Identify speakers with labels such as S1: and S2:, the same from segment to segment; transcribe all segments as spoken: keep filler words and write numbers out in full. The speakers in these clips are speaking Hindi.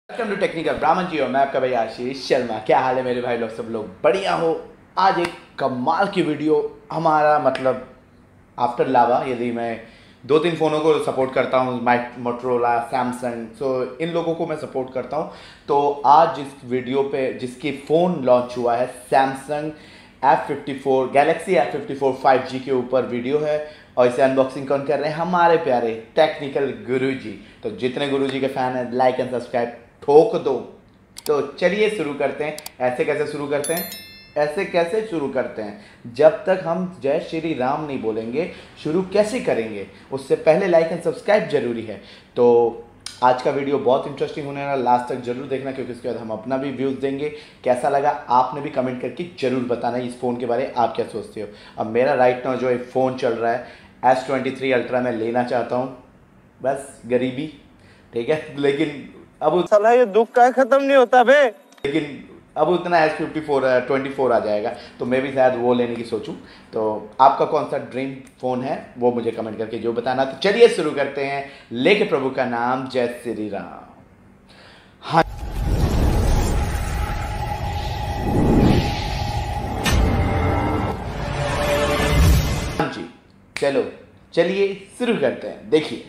S1: वेलकम टू टेक्निकल ब्राह्मण जी और मैं आपका भाई आशीष शर्मा। क्या हाल है मेरे भाई लोग, सब लोग बढ़िया हो। आज एक कमाल की वीडियो हमारा मतलब आफ्टर लावा, यदि मैं दो तीन फ़ोनों को सपोर्ट करता हूँ, माइक मोटरोला सैमसंग, सो इन लोगों को मैं सपोर्ट करता हूँ। तो आज जिस वीडियो पे जिसकी फ़ोन लॉन्च हुआ है Samsung F fifty four Galaxy F fifty four five G के ऊपर वीडियो है और इसे अनबॉक्सिंग कौन कर रहे हैं? हमारे प्यारे टेक्निकल गुरुजी। तो जितने गुरुजी के फ़ैन हैं लाइक एंड सब्सक्राइब ठोक दो। तो चलिए शुरू करते हैं। ऐसे कैसे शुरू करते हैं? ऐसे कैसे शुरू करते हैं? जब तक हम जय श्री राम नहीं बोलेंगे शुरू कैसे करेंगे? उससे पहले लाइक एंड सब्सक्राइब जरूरी है। तो आज का वीडियो बहुत इंटरेस्टिंग होने वाला, लास्ट तक जरूर देखना क्योंकि उसके बाद हम अपना भी व्यूज़ देंगे। कैसा लगा आपने भी कमेंट करके जरूर बताना इस फ़ोन के बारे में आप क्या सोचते हो। अब मेरा राइट नाउ जो एक फ़ोन चल रहा है एस ट्वेंटी थ्री अल्ट्रा मैं लेना चाहता हूँ, बस गरीबी, ठीक है। लेकिन अब
S2: साला ये दुख का खत्म नहीं होता बे।
S1: लेकिन अब उतना S fifty four twenty four आ जाएगा तो मैं भी शायद वो लेने की सोचूं। तो आपका कौन सा ड्रीम फ़ोन है वो मुझे कमेंट करके जो बताना। तो चलिए शुरू करते हैं, लेके प्रभु का नाम, जय श्री राम। हाँ जी, चलो चलिए शुरू करते हैं। देखिए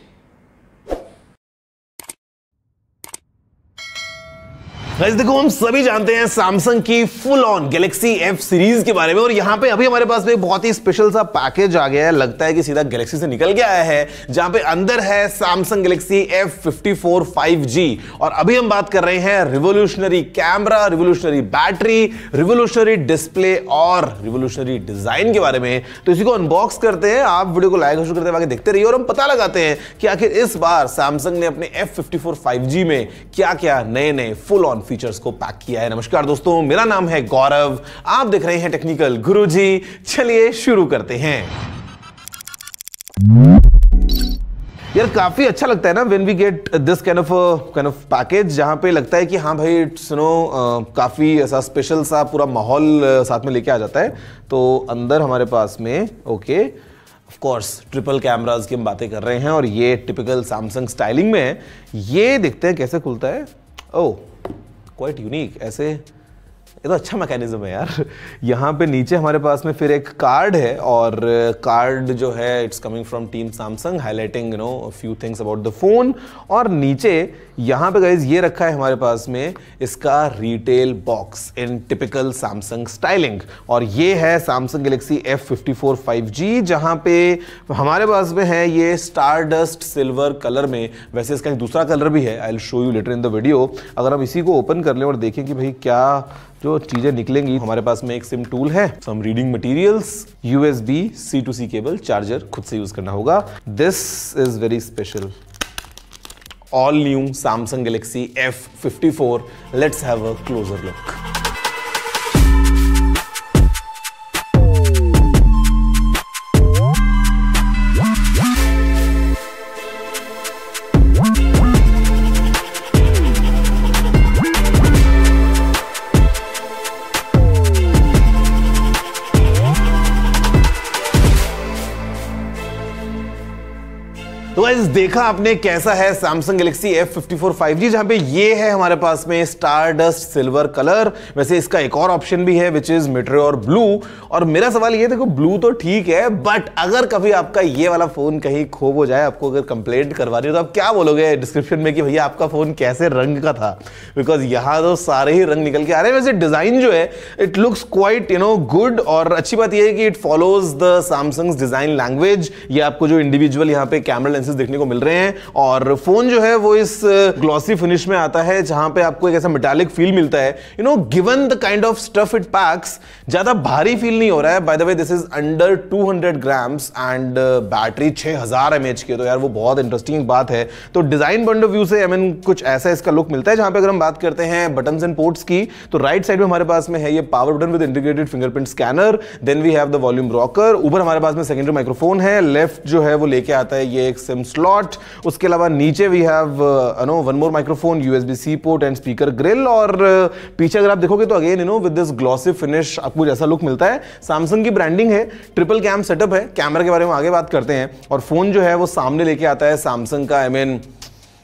S3: गाइस देखो, हम सभी जानते हैं सैमसंग की full on Galaxy F series के बारे में, और यहाँ पे अभी हमारे पास में बहुत ही स्पेशल सा पैकेज आ गया है। लगता है कि सीधा गैलेक्सी से निकल के आया है, जहां पे अंदर है Samsung Galaxy F fifty four five G. और अभी हम बात कर रहे हैं revolutionary camera, revolutionary battery, revolutionary display और रिवोल्यूशनरी डिजाइन के बारे में। तो इसी को अनबॉक्स करते हैं। आप वीडियो को लाइक शुरू करते आगे देखते रहिए और हम पता लगाते हैं कि आखिर इस बार सैमसंग ने अपने F fifty four five G में क्या क्या नए नए फुल ऑन फीचर्स को पैक किया है। नमस्कार दोस्तों, मेरा नाम है गौरव, आप देख रहे हैं टेक्निकल गुरुजी। चलिए शुरू करते हैं। यार काफी अच्छा लगता है ना when we get this kind of kind of package, जहां पे लगता है कि हाँ भाई इट्स नो काफी ऐसा स्पेशल सा पूरा माहौल uh, साथ में लेके आ जाता है। तो अंदर हमारे पास में okay of course triple cameras की हम बातें कर रहे हैं और ये टिपिकल सैमसंग स्टाइलिंग में है। ये देखते हैं कैसे खुलता है। ओह क्वाइट यूनिक, ऐसे ये तो अच्छा मैकेनिज्म है यार। यहाँ पे नीचे हमारे पास में फिर एक कार्ड है और कार्ड जो है it's coming from team Samsung, highlighting you know few things about the phone. और नीचे यहाँ पे गाइज ये रखा है हमारे पास में इसका retail box in typical Samsung styling. और ये है Samsung Galaxy F fifty four five G, जहाँ पे हमारे पास में है ये स्टारडस्ट सिल्वर कलर में। वैसे इसका दूसरा कलर भी है, I will show you later in the video. अगर हम इसी को ओपन कर लें और देखें कि भाई क्या जो चीजें निकलेंगी, हमारे पास में एक सिम टूल है, some reading materials, USB C to C cable, charger खुद से यूज करना होगा। This is very special, all new Samsung Galaxy F fifty four. Let's have a closer look. तो गाइस देखा आपने कैसा है Samsung Galaxy F fifty four five G, जहां पे ये है हमारे पास में स्टारडस्ट सिल्वर कलर। वैसे इसका एक और ऑप्शन भी है विच इज मेटेओर ब्लू। और मेरा सवाल ये देखो, ब्लू तो ठीक है बट अगर कभी आपका ये वाला फोन कहीं खो हो जाए, आपको अगर कंप्लेंट करवानी हो तो आप क्या बोलोगे डिस्क्रिप्शन में कि भैया आपका फोन कैसे रंग का था? बिकॉज यहाँ तो सारे ही रंग निकल के आ रहे हैं। वैसे डिजाइन जो है it looks quite you know good, और अच्छी बात यह है कि it follows the Samsung design language. ये आपको जो इंडिविजुअल यहाँ पे कैमरा लेंसेज देखने को मिल रहे हैं, और फोन जो है वो इस ग्लॉसी फिनिश में आता है जहां पे आपको एक ऐसा मेटालिक फील मिलता है। You know given the kind of stuff it packs, ज्यादा भारी फील नहीं हो रहा है। By the way this is under two hundred grams and battery छह हज़ार एमएच की है, तो यार वो बहुत इंटरेस्टिंग बात है। तो डिजाइन पॉइंट ऑफ व्यू से आई मीन कुछ ऐसा इसका लुक मिलता है। जहां पे अगर हम बात करते हैं बटन्स एंड पोर्ट्स की, तो राइट साइड में हमारे पास में है ये power button with integrated fingerprint scanner, then we have the volume rocker. ऊपर हमारे पास में सेकेंडरी माइक्रोफोन है, लेफ्ट जो है वो लेके आता है ये एक सिम स्लॉट। उसके अलावा नीचे we have no one more microphone, USB C port and speaker grill. और पीछे अगर आप देखोगे तो again you know with this glossy finish आपको जैसा लुक मिलता है। सैमसंग की ब्रांडिंग है, ट्रिपल कैम सेटअप है। कैमरा के बारे में आगे बात करते हैं। और फोन जो है वो सामने लेके आता है सैमसंग का I mean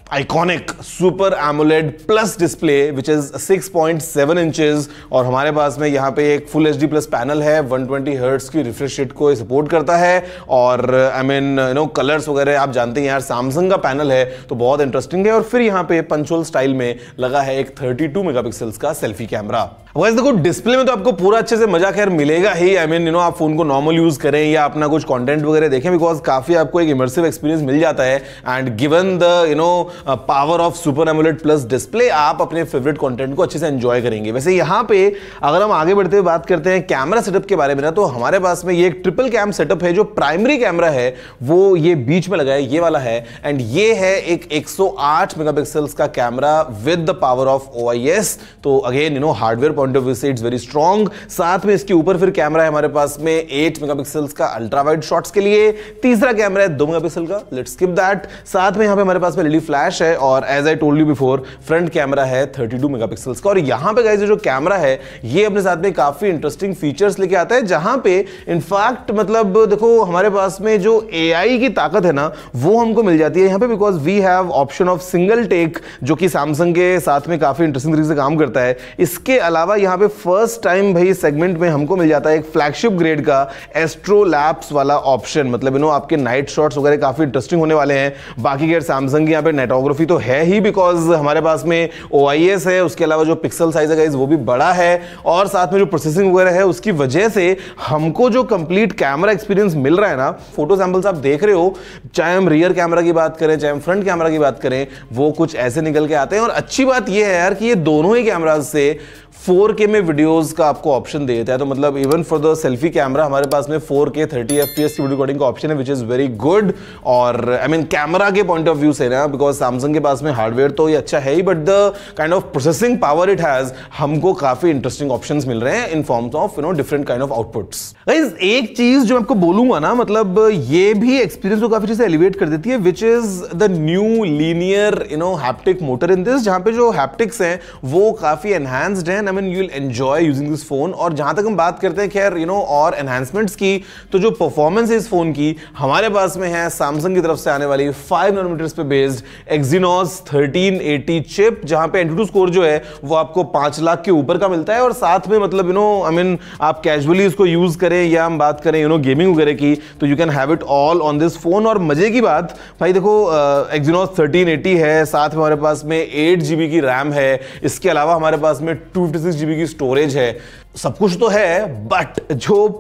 S3: iconic super AMOLED plus display which is six point seven inches और हमारे पास में यहाँ पे एक full H D plus panel है, वन ट्वेंटी हर्ट्ज की रिफ्रेश रेट को सपोर्ट करता है और I mean you know colours वगैरह आप जानते हैं यार, सैमसंग का पैनल है तो बहुत इंटरेस्टिंग है। और फिर यहाँ पे पंचोल स्टाइल में लगा है एक थर्टी टू मेगापिक्सल्स का सेल्फी कैमरा। वैसे देखो डिस्प्ले में तो आपको पूरा अच्छे से मजा खैर मिलेगा ही, आई मीन यू नो आप फोन को नॉर्मल यूज करें या अपना कुछ कंटेंट वगैरह देखें, बिकॉज काफी आपको एक इमर्सिव एक्सपीरियंस मिल जाता है and given the you know power of super AMOLED plus display आप अपने फेवरेट कंटेंट को अच्छे से एंजॉय करेंगे। वैसे यहाँ पे अगर हम आगे बढ़ते हुए बात करते हैं कैमरा सेटअप के बारे में ना, तो हमारे पास में ये एक ट्रिपल कैम सेटअप है। जो प्राइमरी कैमरा है वो ये बीच में लगा है, ये वाला है, एंड ये है एक वन ओ एट मेगापिक्सल्स का camera with the power of O I S. तो again you know hardware point of view से इट्स वेरी स्ट्रॉन्ग। साथ में इसके ऊपर फिर कैमरा है हमारे पास में एट मेगापिक्सल्स का अल्ट्रा वाइड शॉट्स के लिए, तीसरा कैमरा है दो मेगापिक्सल का, लेट्स स्किप दैट। साथ में यहां पे हमारे पास में एलईडी फ्लैश है और as I told you before front camera है थर्टी टू मेगापिक्सल्स का। और यहां पे गाइस जो कैमरा है ये अपने साथ में काफी इंटरेस्टिंग फीचर्स लेके आता है, जहां पे इनफैक्ट मतलब देखो हमारे पास में जो एआई की ताकत है ना वो हमको मिल जाती है यहां पे, because we have option of single take जो कि सैमसंग के साथ में काफी इंटरेस्टिंग तरीके से काम करता है। इसके अलावा यहां पे फर्स्ट टाइम भाई सेगमेंट में हमको मिल जाता है एक फ्लैगशिप ग्रेड का एस्ट्रो लैप्स वाला ऑप्शन, मतलब यू नो आपके नाइट शॉट्स वगैरह काफी इंटरेस्टिंग होने वाले हैं। बाकी खैर सैमसंग की यहाँ पे नेटोग्राफी तो है ही, बिकॉज हमारे पास में ओ आई एस है, उसके अलावा जो पिक्सल साइज है गाइस वो भी बड़ा है और साथ में जो प्रोसेसिंग वगैरह है उसकी वजह से हमको जो कंप्लीट कैमरा एक्सपीरियंस मिल रहा है ना, फोटो सैंपल्स आप देख रहे हो, चाहे हम रियर कैमरा की बात करें चाहे हम फ्रंट कैमरा की बात करें, वो कुछ ऐसे निकल के आते हैं। और अच्छी बात यह है यार कि ये दोनों ही कैमराज से फोर के में वीडियोस का आपको ऑप्शन दे देता है, तो मतलब even for the selfie camera हमारे पास में फोर के थर्टी एफपीएस की वीडियो रिकॉर्डिंग का ऑप्शन है, विच इज वेरी गुड। और आई मीन कैमरा के पॉइंट ऑफ व्यू से ना, बिकॉज सैमसंग के पास में हार्डवेयर तो ये अच्छा है ही, but the kind of processing power it has, हमको काफी इंटरेस्टिंग ऑप्शंस मिल रहे हैं in forms of you know different kind of outputs. Guys एक चीज जो आपको बोलूंगा ना, मतलब ये भी एक्सपीरियंस को काफी चीजें एलिवेट कर देती है, which is the new linear you know haptic motor in this, जहां पे जो हैप्टिक्स हैं वो काफी एनहांस्ड हैं। I mean you will enjoy using this phone. और जहां तक हम बात करते हैं खैर यू नो और एनहांसमेंट्स की, तो जो परफॉर्मेंस है इस फोन की हमारे पास में है सैमसंग की तरफ से आने वाली फाइव नैनोमीटर्स पे based Exynos thirteen eighty chip, जहां पे एंटूटू स्कोर जो है वो आपको पांच लाख के ऊपर का मिलता है। और साथ में मतलब यू नो आई मीन आप कैजुअली इसको यूज करें या हम बात करें यू नो गेमिंग वगैरह की, तो you can have it all on this phone. और मजे की बात भाई देखो एक्सिनोस थर्टीन एटी है, साथ में हमारे पास में एट जीबी की रैम है, इसके अलावा हमारे पास में टू फिफ्टी सिक्स जीबी की स्टोरेज है, सब कुछ तो है, बट जो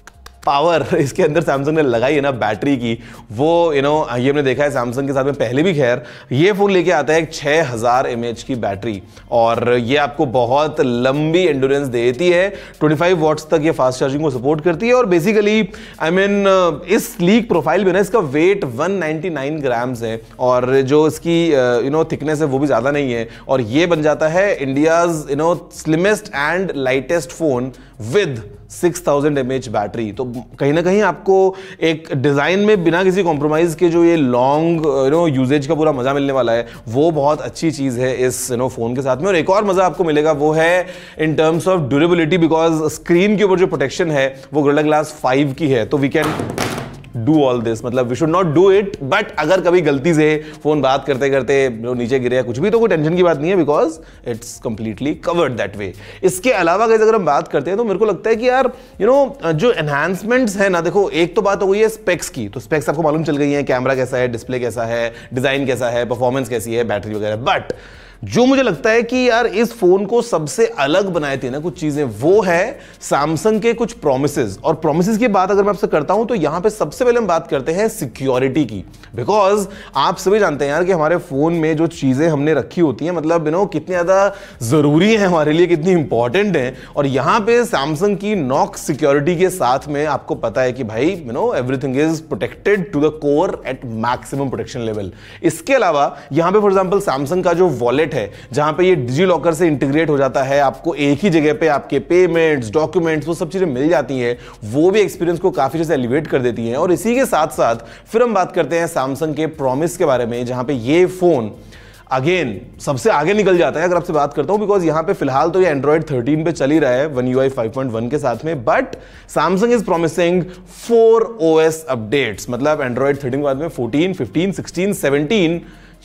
S3: पावर इसके अंदर सैमसंग ने लगाई है ना बैटरी की, वो यू नो ये हमने देखा है सैमसंग के साथ में पहले भी। खैर ये फोन लेके आता है एक छह हज़ार एमएएच की बैटरी और ये आपको बहुत लंबी एंड्योरेंस देती है, पच्चीस वॉट्स तक ये फास्ट चार्जिंग को सपोर्ट करती है। और बेसिकली आई मीन इस स्लीक प्रोफाइल में ना इसका weight one ninety nine grams है और जो इसकी यू नो थिकनेस है वो भी ज्यादा नहीं है, और ये बन जाता है India's you know slimmest and lightest phone with six thousand mAh battery. तो कहीं ना कहीं आपको एक डिजाइन में बिना किसी कॉम्प्रोमाइज के जो ये लॉन्ग यू नो यूजेज का पूरा मजा मिलने वाला है, वो बहुत अच्छी चीज है इस यू नो फोन के साथ में। और एक और मजा आपको मिलेगा वो है in terms of durability, because screen के ऊपर जो प्रोटेक्शन है वो गोरिल्ला ग्लास फाइव की है, तो we can do all this, मतलब we should not do it, but अगर कभी गलती से फोन बात करते करते नीचे गिरे या कुछ भी तो कोई टेंशन की बात नहीं है, because it's completely covered that way. इसके अलावा गाइस अगर हम बात करते हैं तो मेरे को लगता है कि यार यू नो जो एनहांसमेंट्स है ना, देखो एक तो बात हो गई है स्पेक्स की, तो स्पेक्स आपको मालूम चल गई है, कैमरा कैसा है, डिस्प्ले कैसा है, डिजाइन कैसा है, परफॉर्मेंस कैसी है, बैटरी वगैरह। बट जो मुझे लगता है कि यार इस फोन को सबसे अलग बनाए थे ना कुछ चीजें, वो है सैमसंग के कुछ प्रोमिसेस। और प्रोमिसेस की बात अगर मैं आपसे करता हूं तो यहां पे सबसे पहले हम बात करते हैं सिक्योरिटी की, बिकॉज आप सभी जानते हैं यार कि हमारे फोन में जो चीजें हमने रखी होती हैं, मतलब यू नो कितनी ज्यादा जरूरी है हमारे लिए, कितनी इंपॉर्टेंट है। और यहां पे सैमसंग की नॉक सिक्योरिटी के साथ में आपको पता है कि भाई you know everything is protected to the core at maximum protection level. इसके अलावा यहां पे फॉर एग्जांपल सैमसंग का जो वॉलेट है जहां पे ये डिजी लॉकर से इंटीग्रेट हो जाता है, आपको एक ही जगह पे आपके पेमेंट्स, डॉक्यूमेंट्स, वो सब चीजें मिल जाती हैं, वो भी एक्सपीरियंस को काफी जैसे एलिवेट कर देती हैं। और इसी के साथ साथ फिर हम बात करते हैं सैमसंग के प्रॉमिस के बारे में, जहां पे ये फोन अगेन सबसे आगे निकल जाता है अगर आपसे बात करता हूं, बिकॉज यहां पे फिलहाल तो ये एंड्रॉइड थर्टीन पे चल ही रहा है one UI five point one के साथ में, but Samsung is promising four OS updates, मतलब एंड्रॉइड थर्टीन के बाद में फोर्टीन, फिफ्टीन, सिक्सटीन, सेवनटीन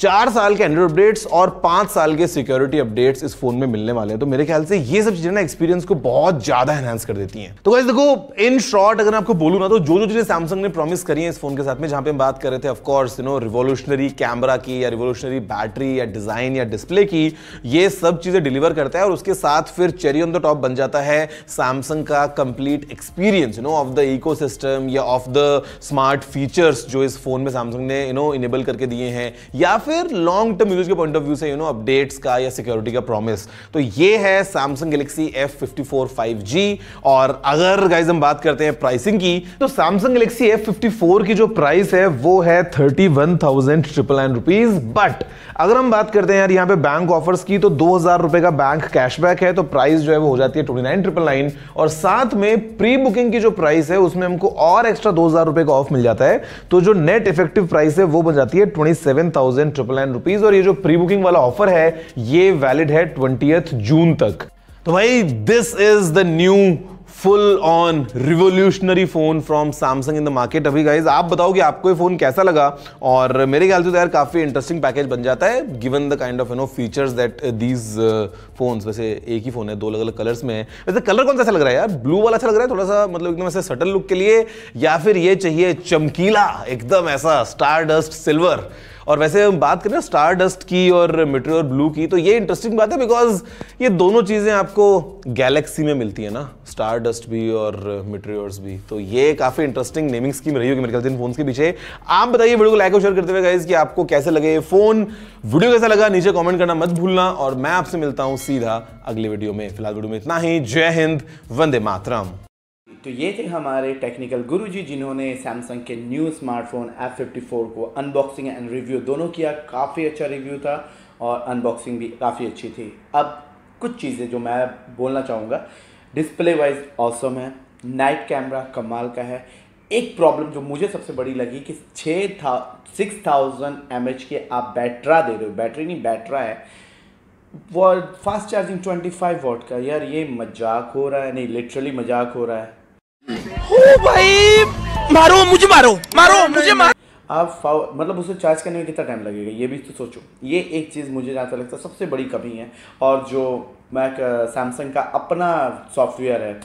S3: चार साल के एंड्रॉइड अपडेट्स और पांच साल के सिक्योरिटी अपडेट्स इस फोन में मिलने वाले हैं। तो मेरे ख्याल से ये सब चीजें ना एक्सपीरियंस को बहुत ज्यादा एनहांस कर देती हैं। तो गाइस देखो, इन शॉर्ट अगर आपको बोलूं ना, तो जो जो चीजें सैमसंग ने प्रॉमिस करी है इस फोन के साथ में, जहां पे हम बात कर रहे थे of course you know revolutionary camera की या रिवोल्यूशनरी बैटरी या डिजाइन या डिस्प्ले की, ये सब चीजें डिलीवर करता है। और उसके साथ फिर चेरी ऑन द टॉप बन जाता है सैमसंग का complete experience you know of the ecosystem या ऑफ द स्मार्ट फीचर्स जो इस फोन में सैमसंग ने यू नो इनेबल करके दिए हैं, या फिर लॉन्ग टर्म यूज के पॉइंट ऑफ व्यू से यू नो अपडेट्स का या सिक्योरिटी का प्रॉमिस। तो ये है Samsung Galaxy F fifty four five G. और अगर गाइस हम बात करते हैं प्राइसिंग की, तो Samsung Galaxy F fifty four की जो प्राइस है वो है thirty one thousand triple nine rupees. But अगर हम बात करते हैं यार यहाँ पे बैंक ऑफर्स की, तो दो हजार रुपए का बैंक कैशबैक है, तो प्राइस जो है वो हो जाती है ट्वेंटी नाइन ट्रिपल नाइन। और साथ में प्री बुकिंग की जो प्राइस है उसमें हमको और एक्स्ट्रा दो हजार रुपए का ऑफ मिल जाता है। तो जो नेट इफेक्टिव प्राइस है वो बन जाती है twenty seven thousand triple nine rupees. और ये जो प्री बुकिंग वाला ऑफर है ये वैलिड है ट्वेंटियथ जून तक। तो भाई this is the new full on revolutionary phone from Samsung in the market. अभी गाइज आप बताओ कि आपको ये फोन कैसा लगा। और मेरे ख्याल से तो यार काफी इंटरेस्टिंग पैकेज बन जाता है given the kind of you know features that these phones. वैसे एक ही फोन है, दो अलग अलग कलर्स में है। वैसे कलर कौन सा अच्छा लग रहा है यार? ब्लू वाला अच्छा लग रहा है थोड़ा सा, मतलब एकदम ऐसे सटल लुक के लिए, या फिर ये चाहिए चमकीला एकदम ऐसा स्टार डस्ट सिल्वर? और वैसे हम बात करें स्टार डस्ट की और मेटेरियर ब्लू की, तो ये इंटरेस्टिंग बात है बिकॉज ये दोनों चीजें आपको गैलेक्सी में मिलती है ना, स्टार डस्ट भी और मेटेरियर्स भी। तो ये काफी इंटरेस्टिंग नेमिंग स्कीम रही होगी मेरे ख्याल से इन फोन्स के पीछे। आप बताइए वीडियो को लाइक और शेयर करते हुए गाइस कि आपको कैसे लगे ये फोन, वीडियो कैसा लगा नीचे कमेंट करना मत भूलना। और मैं आपसे मिलता हूं सीधा अगले वीडियो में। फिलहाल वीडियो में इतना ही। जय हिंद, वंदे मातरम।
S1: तो ये थे हमारे टेक्निकल गुरुजी जिन्होंने सैमसंग के new smartphone F fifty four को अनबॉक्सिंग एंड रिव्यू दोनों किया। काफ़ी अच्छा रिव्यू था और अनबॉक्सिंग भी काफ़ी अच्छी थी। अब कुछ चीज़ें जो मैं बोलना चाहूँगा, डिस्प्ले वाइज ऑसम है, नाइट कैमरा कमाल का है। एक प्रॉब्लम जो मुझे सबसे बड़ी लगी कि छः था सिक्स थाउजेंड एम एच के आप बैटरा दे रहे हो, बैटरी नहीं बैटरा है, वो fast charging twenty five watt का। यार ये मजाक हो रहा है? नहीं, लिटरली मजाक हो रहा है।
S2: ओ भाई मारो मुझे, मारो मारो मुझे, मारो।
S1: आप मतलब उसे चार्ज करने में कितना टाइम लगेगा ये भी तो सोचो। ये एक चीज़ मुझे जहाँ तक लगता है सबसे बड़ी कमी है। और जो मैक सैमसंग का अपना सॉफ्टवेयर है,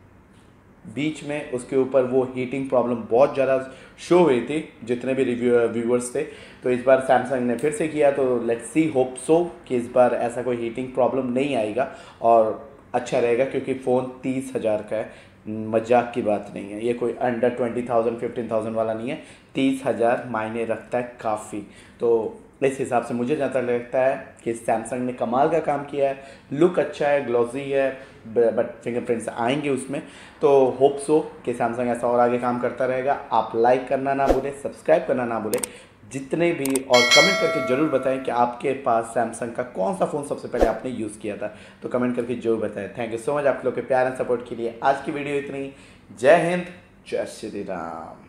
S1: बीच में उसके ऊपर वो हीटिंग प्रॉब्लम बहुत ज़्यादा शो हुई थी जितने भी रिव्यू व्यूअर्स थे। तो इस बार सैमसंग ने फिर से किया, तो लेट्स सी होप सो कि इस बार ऐसा कोई हीटिंग प्रॉब्लम नहीं आएगा और अच्छा रहेगा, क्योंकि फ़ोन तीस हज़ार का है, मजाक की बात नहीं है। ये कोई under twenty thousand fifteen thousand वाला नहीं है, तीस हज़ार मायने रखता है काफ़ी। तो इस हिसाब से मुझे जहाँ तक लगता है कि सैमसंग ने कमाल का काम किया है। लुक अच्छा है, ग्लॉसी है, बट फिंगरप्रिंट्स आएंगे उसमें। तो होप सो कि सैमसंग ऐसा और आगे काम करता रहेगा। आप लाइक करना ना भूलें, सब्सक्राइब करना ना भूलें जितने भी, और कमेंट करके ज़रूर बताएं कि आपके पास सैमसंग का कौन सा फ़ोन सबसे पहले आपने यूज़ किया था। तो कमेंट करके ज़रूर बताएं। थैंक यू सो मच आप लोग के प्यार एंड सपोर्ट के लिए। आज की वीडियो इतनी। जय हिंद, जय श्री राम।